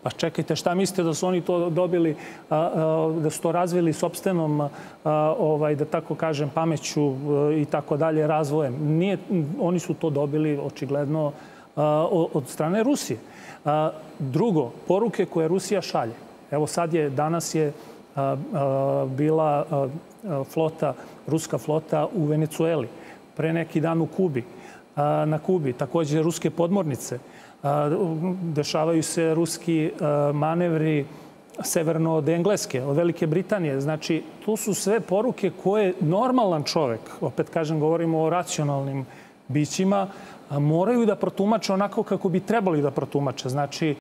Pa čekajte, šta mislite da su oni to dobili, da su to razvili sopstvenom, da tako kažem, pameću i tako dalje, razvojem? Nije, oni su to dobili očigledno od strane Rusije. Drugo, poruke koje Rusija šalje. Evo danas je bila ruska flota u Venecueli, pre neki dan u Kubi, na Kubi, takođe ruske podmornice. Dešavaju se ruski manevri severno od Engleske, od Velike Britanije. Znači, to su sve poruke koje normalan čovek, opet kažem, govorimo o racionalnim bićima, moraju da protumače onako kako bi trebali da protumače. Znači,